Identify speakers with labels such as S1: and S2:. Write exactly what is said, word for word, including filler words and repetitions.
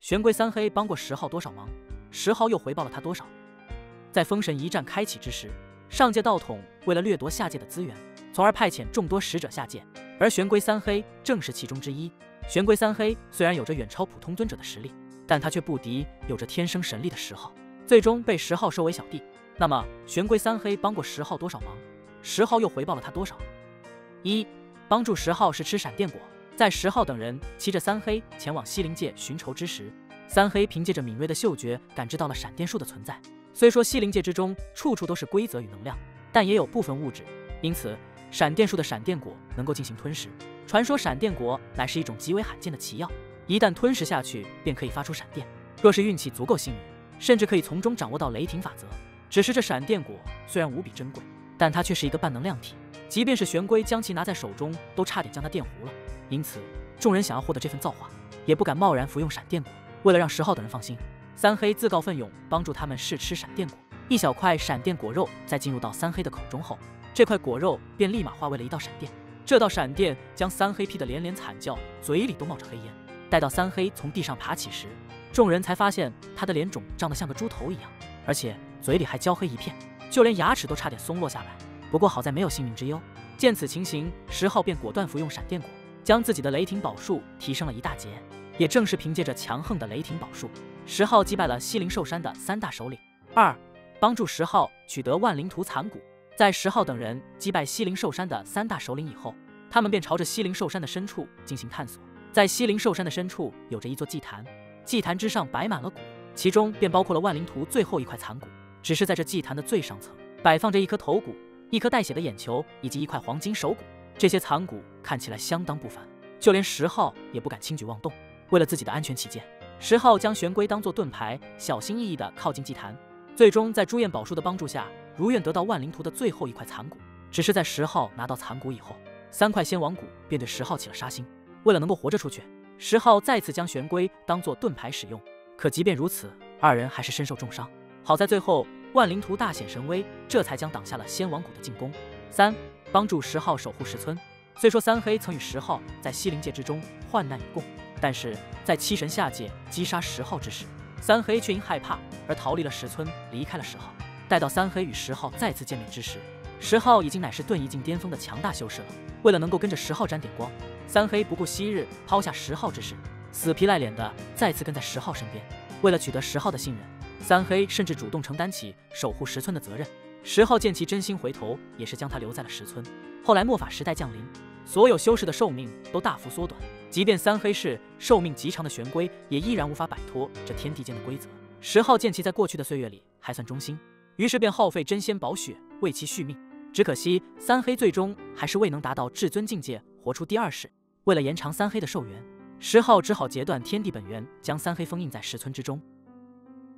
S1: 玄龟三黑帮过十号多少忙，十号又回报了他多少？在封神一战开启之时，上界道统为了掠夺下界的资源，从而派遣众多使者下界，而玄龟三黑正是其中之一。玄龟三黑虽然有着远超普通尊者的实力，但他却不敌有着天生神力的十号，最终被十号收为小弟。那么玄龟三黑帮过十号多少忙，十号又回报了他多少？一、帮助十号是吃闪电果。在十号等人骑着三黑前往西灵界寻仇之时，三黑凭借着敏锐的嗅觉感知到了闪电树的存在。虽说西灵界之中处处都是规则与能量，但也有部分物质，因此闪电树的闪电果能够进行吞食。传说闪电果乃是一种极为罕见的奇药，一旦吞食下去便可以发出闪电，若是运气足够幸运，甚至可以从中掌握到雷霆法则。只是这闪电果虽然无比珍贵，但它却是一个半能量体，即便是玄龟将其拿在手中都差点将它电糊了。因此众人想要获得这份造化，也不敢贸然服用闪电果。为了让十号等人放心，三黑自告奋勇帮助他们试吃闪电果。一小块闪电果肉在进入到三黑的口中后，这块果肉便立马化为了一道闪电。这道闪电将三黑劈得连连惨叫，嘴里都冒着黑烟。待到三黑从地上爬起时，众人才发现他的脸肿胀得像个猪头一样，而且嘴里还焦黑一片，就连牙齿都差点松落下来。不过好在没有性命之忧。见此情形，十号便果断服用闪电果，将自己的雷霆宝术提升了一大截。也正是凭借着强横的雷霆宝术，十号击败了西灵兽山的三大首领。二、帮助十号取得万灵图残骨。在十号等人击败西灵兽山的三大首领以后，他们便朝着西灵兽山的深处进行探索。在西灵兽山的深处有着一座祭坛，祭坛之上摆满了骨，其中便包括了万灵图最后一块残骨。只是在这祭坛的最上层摆放着一颗头骨、一颗带血的眼球以及一块黄金手骨。这些残骨看起来相当不凡，就连十号也不敢轻举妄动。为了自己的安全起见，十号将玄龟当作盾牌，小心翼翼地靠近祭坛。最终在朱燕宝术的帮助下，如愿得到万灵图的最后一块残骨。只是在十号拿到残骨以后，三块仙王骨便对十号起了杀心。为了能够活着出去，十号再次将玄龟当作盾牌使用。可即便如此，二人还是身受重伤。好在最后万灵图大显神威，这才将挡下了仙王谷的进攻。三、帮助十号守护石村。虽说三黑曾与十号在西灵界之中患难与共，但是在七神下界击杀十号之时，三黑却因害怕而逃离了石村，离开了十号。待到三黑与十号再次见面之时，十号已经乃是遁意境巅峰的强大修士了。为了能够跟着十号沾点光，三黑不顾昔日抛下十号之事，死皮赖脸的再次跟在十号身边。为了取得十号的信任，三黑甚至主动承担起守护石村的责任。十号见其真心回头，也是将他留在了石村。后来末法时代降临，所有修士的寿命都大幅缩短，即便三黑是寿命极长的玄龟，也依然无法摆脱这天地间的规则。十号见其在过去的岁月里还算忠心，于是便耗费真仙宝血为其续命。只可惜三黑最终还是未能达到至尊境界，活出第二世。为了延长三黑的寿元，十号只好截断天地本源，将三黑封印在石村之中。